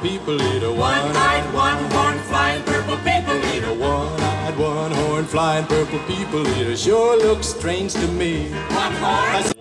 people eater. One-eyed, one-horned, flying purple people eater. One-eyed, one-horned, flying purple people eater. Sure looks strange to me. One horn,